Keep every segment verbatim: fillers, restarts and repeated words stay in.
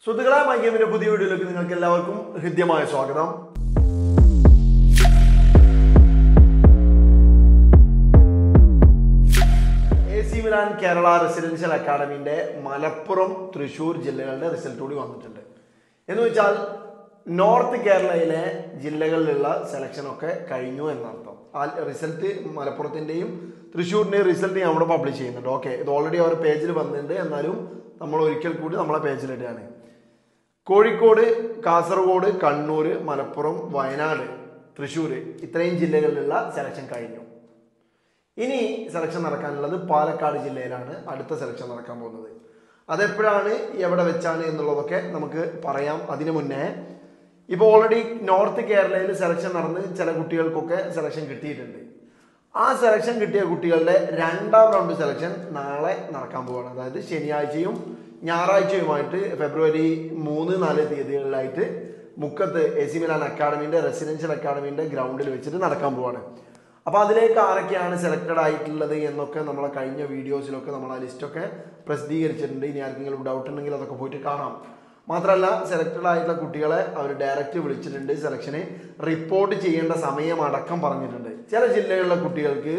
സുഹൃത്തുക്കളെ, മൈ ഗെയിമിന്റെ പുതിയ വീഡിയോയിലേക്ക് നിങ്ങൾക്ക് എല്ലാവർക്കും ഹൃദ്യമായ സ്വാഗതം. A C Milan Kerala residential അക്കാഡമിന്റെ മലപ്പുറം, തൃശ്ശൂർ ജില്ലകളുടെ റിസൾട്ട് കൂടി വന്നിട്ടുണ്ട്. എന്ന് വെച്ചാൽ നോർത്ത് കേരളയിലെ ജില്ലകളിലുള്ള സെലക്ഷൻ ഒക്കെ കഴിഞ്ഞു എന്നർത്ഥം. ആ റിസൾട്ട് മലപ്പുറത്തിന്റെയും തൃശ്ശൂരിന്റെയും റിസൾട്ട് ഞാൻ അവിടെ പബ്ലിഷ് ചെയ്യുന്നുണ്ട്. ഓക്കെ, ഇത് ഓൾറെഡി അവരുടെ പേജിൽ വന്നിട്ടുണ്ട്. എന്നാലും നമ്മൾ ഒരിക്കൽ കൂടി നമ്മളെ പേജിലിടുകയാണ്. കോഴിക്കോട്, കാസർഗോഡ്, കണ്ണൂർ, മലപ്പുറം, വയനാട്, തൃശ്ശൂർ ഇത്രയും ജില്ലകളിലുള്ള സെലക്ഷൻ കഴിഞ്ഞു. ഇനി സെലക്ഷൻ നടക്കാനുള്ളത് പാലക്കാട് ജില്ലയിലാണ് അടുത്ത സെലക്ഷൻ നടക്കാൻ പോകുന്നത്. അതെപ്പോഴാണ്, എവിടെ വെച്ചാണ് എന്നുള്ളതൊക്കെ നമുക്ക് പറയാം. അതിനു മുന്നേ ഇപ്പോൾ ഓൾറെഡി നോർത്ത് കേരളയിൽ സെലക്ഷൻ നടന്ന് ചില കുട്ടികൾക്കൊക്കെ സെലക്ഷൻ കിട്ടിയിട്ടുണ്ട്. ആ സെലക്ഷൻ കിട്ടിയ കുട്ടികളുടെ രണ്ടാം റൗണ്ട് സെലക്ഷൻ നാളെ നടക്കാൻ പോവുകയാണ്. അതായത് ശനിയാഴ്ചയും ഞായറാഴ്ചയുമായിട്ട് ഫെബ്രുവരി മൂന്ന് നാല് തീയതികളിലായിട്ട് മുക്കത്ത് എ സി മിലാൻ അക്കാഡമിന്റെ റെസിഡൻഷ്യൽ അക്കാഡമിന്റെ ഗ്രൗണ്ടിൽ വെച്ചിട്ട് നടക്കാൻ പോവാണ്. അപ്പോൾ അതിലേക്ക് ആരൊക്കെയാണ് സെലക്ടഡ് ആയിട്ടുള്ളത് എന്നൊക്കെ നമ്മളെ കഴിഞ്ഞ വീഡിയോസിലൊക്കെ നമ്മൾ ആ ലിസ്റ്റൊക്കെ പ്രസിദ്ധീകരിച്ചിട്ടുണ്ട്. ഇനി ആർക്കെങ്കിലും ഡൗട്ട് ഉണ്ടെങ്കിൽ അതൊക്കെ പോയിട്ട് കാണാം. മാത്രമല്ല, സെലക്ടഡ് ആയിട്ടുള്ള കുട്ടികളെ അവർ ഡയറക്റ്റ് വിളിച്ചിട്ടുണ്ട്. സെലക്ഷന് റിപ്പോർട്ട് ചെയ്യേണ്ട സമയം അടക്കം പറഞ്ഞിട്ടുണ്ട്. ചില ജില്ലകളിലെ കുട്ടികൾക്ക്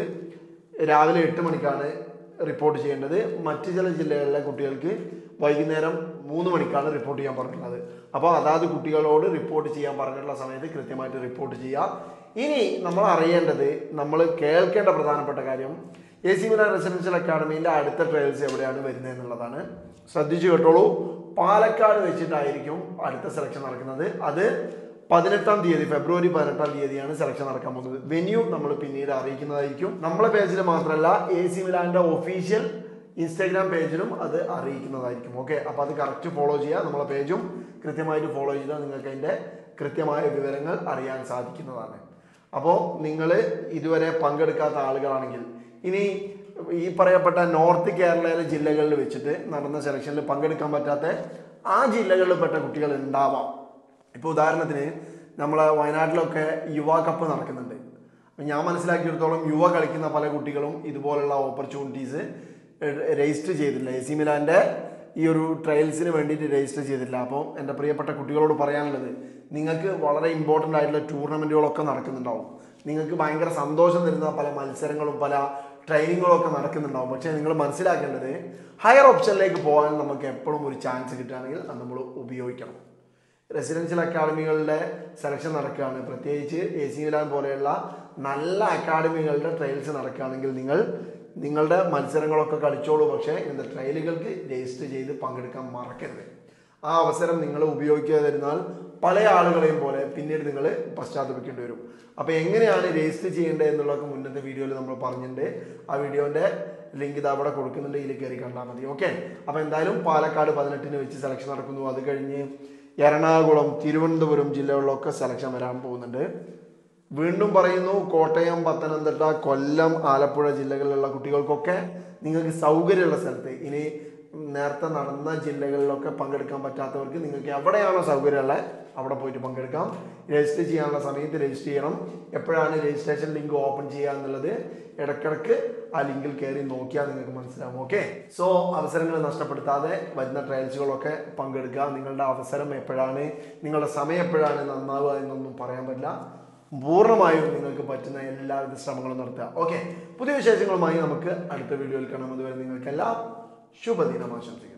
രാവിലെ എട്ട് മണിക്കാണ് റിപ്പോർട്ട് ചെയ്യേണ്ടത്. മറ്റു ചില ജില്ലകളിലെ കുട്ടികൾക്ക് വൈകുന്നേരം മൂന്ന് മണിക്കാണ് റിപ്പോർട്ട് ചെയ്യാൻ പറഞ്ഞിട്ടുള്ളത്. അപ്പോൾ അതാത് കുട്ടികളോട് റിപ്പോർട്ട് ചെയ്യാൻ പറഞ്ഞിട്ടുള്ള സമയത്ത് കൃത്യമായിട്ട് റിപ്പോർട്ട് ചെയ്യുക. ഇനി നമ്മൾ അറിയേണ്ടത്, നമ്മൾ കേൾക്കേണ്ട പ്രധാനപ്പെട്ട കാര്യം, എ സി മിലാൻ റെസിഡൻഷ്യൽ അക്കാഡമിന്റെ അടുത്ത ട്രയൽസ് എവിടെയാണ് വരുന്നത് എന്നുള്ളതാണ്. ശ്രദ്ധിച്ചു കേട്ടോളൂ. പാലക്കാട് വെച്ചിട്ടായിരിക്കും അടുത്ത സെലക്ഷൻ നടക്കുന്നത്. അത് പതിനെട്ടാം തീയതി ഫെബ്രുവരി പതിനെട്ടാം തീയതിയാണ് സെലക്ഷൻ നടക്കാൻ പോകുന്നത്. വെന്യൂ നമ്മൾ പിന്നീട് അറിയിക്കുന്നതായിരിക്കും. നമ്മളെ പേജിൽ മാത്രമല്ല, എ സി മിലാന്റെ ഒഫീഷ്യൽ ഇൻസ്റ്റാഗ്രാം പേജിലും അത് അറിയിക്കുന്നതായിരിക്കും. ഓക്കെ, അപ്പോൾ അത് കറക്റ്റ് ഫോളോ ചെയ്യുക. നമ്മളെ പേജും കൃത്യമായിട്ട് ഫോളോ ചെയ്താൽ നിങ്ങൾക്ക് അതിൻ്റെ കൃത്യമായ വിവരങ്ങൾ അറിയാൻ സാധിക്കുന്നതാണ്. അപ്പോൾ നിങ്ങൾ ഇതുവരെ പങ്കെടുക്കാത്ത ആളുകളാണെങ്കിൽ, ഇനി ഈ പറയപ്പെട്ട നോർത്ത് കേരളയിലെ ജില്ലകളിൽ വെച്ചിട്ട് നടന്ന സെലക്ഷനിൽ പങ്കെടുക്കാൻ പറ്റാത്ത ആ ജില്ലകളിൽ പെട്ട കുട്ടികൾ ഉണ്ടാവാം. ഇപ്പോൾ ഉദാഹരണത്തിന് നമ്മളെ വയനാട്ടിലൊക്കെ യുവ കപ്പ് നടക്കുന്നുണ്ട്. അപ്പം ഞാൻ മനസ്സിലാക്കിയെടുത്തോളം യുവ കളിക്കുന്ന പല കുട്ടികളും ഇതുപോലുള്ള ഓപ്പർച്യൂണിറ്റീസ് രജിസ്റ്റർ ചെയ്തില്ല. എ സി മിലാന്റെ ഈ ഒരു ട്രയൽസിന് വേണ്ടിയിട്ട് രജിസ്റ്റർ ചെയ്തില്ല. അപ്പോൾ എൻ്റെ പ്രിയപ്പെട്ട കുട്ടികളോട് പറയാനുള്ളത്, നിങ്ങൾക്ക് വളരെ ഇമ്പോർട്ടൻ്റ് ആയിട്ടുള്ള ടൂർണമെൻറ്റുകളൊക്കെ നടക്കുന്നുണ്ടാവും. നിങ്ങൾക്ക് ഭയങ്കര സന്തോഷം തരുന്ന പല മത്സരങ്ങളും പല ട്രെയിനിങ്ങുകളും ഒക്കെ നടക്കുന്നുണ്ടാവും. പക്ഷേ നിങ്ങൾ മനസ്സിലാക്കേണ്ടത്, ഹയർ ഓപ്ഷനിലേക്ക് പോകാൻ നമുക്ക് എപ്പോഴും ഒരു ചാൻസ് കിട്ടുകയാണെങ്കിൽ അത് നമ്മൾ ഉപയോഗിക്കണം. റെസിഡൻഷ്യൽ അക്കാഡമികളുടെ സെലക്ഷൻ നടക്കുകയാണ്, പ്രത്യേകിച്ച് എ സി മിലാൻ പോലെയുള്ള നല്ല അക്കാഡമികളുടെ ട്രയൽസ് നടക്കുകയാണെങ്കിൽ നിങ്ങൾ നിങ്ങളുടെ മത്സരങ്ങളൊക്കെ കളിച്ചോളൂ. പക്ഷേ ഇങ്ങനത്തെ ട്രയലുകൾക്ക് രജിസ്റ്റർ ചെയ്ത് പങ്കെടുക്കാൻ മറക്കരുത്. ആ അവസരം നിങ്ങൾ ഉപയോഗിക്കാതിരുന്നാൽ പല ആളുകളെയും പോലെ പിന്നീട് നിങ്ങൾ പശ്ചാത്തപിക്കേണ്ടി വരും. അപ്പോൾ എങ്ങനെയാണ് രജിസ്റ്റർ ചെയ്യേണ്ടത് എന്നുള്ളതൊക്കെ മുന്നത്തെ വീഡിയോയിൽ നമ്മൾ പറഞ്ഞിട്ടുണ്ട്. ആ വീഡിയോൻ്റെ ലിങ്ക് ഇത് അവിടെ കൊടുക്കുന്നുണ്ട്, ഇതിൽ കയറി കണ്ടാൽ മതി. ഓക്കെ, അപ്പോൾ എന്തായാലും പാലക്കാട് പതിനെട്ടിന് വെച്ച് സെലക്ഷൻ നടക്കുന്നു. അത് കഴിഞ്ഞ് എറണാകുളം, തിരുവനന്തപുരം ജില്ലകളിലൊക്കെ സെലക്ഷൻ വരാൻ പോകുന്നുണ്ട്. വീണ്ടും പറയുന്നു, കോട്ടയം, പത്തനംതിട്ട, കൊല്ലം, ആലപ്പുഴ ജില്ലകളിലുള്ള കുട്ടികൾക്കൊക്കെ നിങ്ങൾക്ക് സൗകര്യമുള്ള സ്ഥലത്ത്, ഇനി നേരത്തെ നടന്ന ജില്ലകളിലൊക്കെ പങ്കെടുക്കാൻ പറ്റാത്തവർക്ക് നിങ്ങൾക്ക് എവിടെയാണോ സൗകര്യമുള്ളത് അവിടെ പോയിട്ട് പങ്കെടുക്കാം. രജിസ്റ്റർ ചെയ്യാനുള്ള സമയത്ത് രജിസ്റ്റർ ചെയ്യണം. എപ്പോഴാണ് രജിസ്ട്രേഷൻ ലിങ്ക് ഓപ്പൺ ചെയ്യുക എന്നുള്ളത് ഇടയ്ക്കിടയ്ക്ക് ആ ലിങ്കിൽ കയറി നോക്കിയാൽ നിങ്ങൾക്ക് മനസ്സിലാവും. ഓക്കെ, സോ അവസരങ്ങൾ നഷ്ടപ്പെടുത്താതെ വരുന്ന ട്രയൽസുകളൊക്കെ പങ്കെടുക്കുക. നിങ്ങളുടെ അവസരം എപ്പോഴാണ്, നിങ്ങളുടെ സമയം എപ്പോഴാണ് നന്നാവുക എന്നൊന്നും പറയാൻ പറ്റില്ല. പൂർണ്ണമായും നിങ്ങൾക്ക് പറ്റുന്ന എല്ലാവിധ ശ്രമങ്ങളും നടത്തുക. ഓക്കെ, പുതിയ വിശേഷങ്ങളുമായി നമുക്ക് അടുത്ത വീഡിയോയിൽ കാണാം. അതുവരെ നിങ്ങൾക്കെല്ലാം ശുഭദിനം ആശംസിക്കുന്നു.